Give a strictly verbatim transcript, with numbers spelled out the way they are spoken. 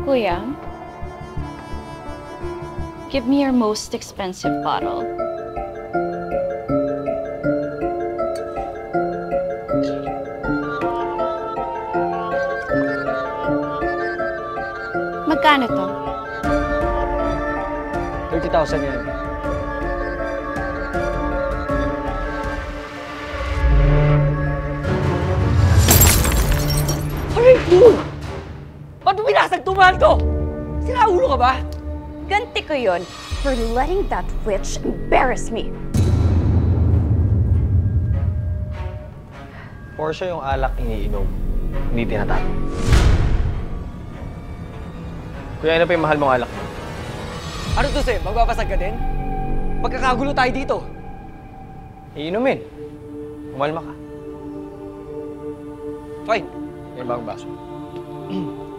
Kuya, give me your most expensive bottle. Magkano to? thirty thousand yan. Aray ko! Ba't mo binasagtumahan ko? Sinaulo ka ba? Ganti ko yun for letting that witch embarrass me. Portia yung alak iniinom, hindi tinatapon. Kuya, ano pa yung mahal mong alak? Ano to, Seb? Magbabasag ka din? Magkakagulo tayo dito. Iinumin. Umalma ka. Fine. May bagong baso.